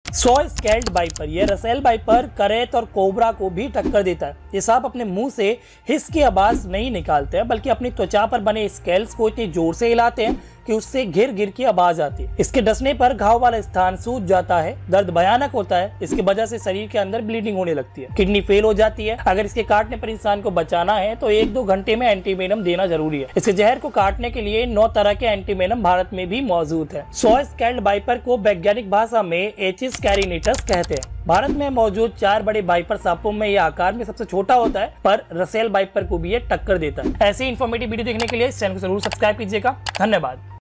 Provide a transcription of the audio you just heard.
Saw scaled viper, यह Russell viper करेत और कोबरा को भी टक्कर देता है। ये सांप अपने मुंह से हिस की आवाज नहीं निकालते हैं, बल्कि अपनी त्वचा पर बने स्केल्स को इतनी जोर से हिलाते हैं कि उससे घिर घिर की आवाज आती है। इसके डसने पर घाव वाला स्थान सूज जाता है, दर्द भयानक होता है। इसकी वजह से शरीर के अंदर ब्लीडिंग होने लगती है, किडनी फेल हो जाती है। अगर इसके काटने पर इंसान को बचाना है तो 1-2 घंटे में एंटीवेनम देना जरूरी है। इसके जहर को काटने के लिए 9 तरह के एंटीवेनम भारत में भी मौजूद है। सॉ स्केल्ड वाइपर को वैज्ञानिक भाषा में एचिस कैरिनेटस कहते हैं। भारत में मौजूद 4 बड़े वाइपर सांपों में यह आकार में सबसे छोटा होता है, पर रसेल वाइपर को भी ये टक्कर देता है। ऐसे इन्फॉर्मेटिव वीडियो देखने के लिए इस चैनल को जरूर सब्सक्राइब कीजिएगा। धन्यवाद।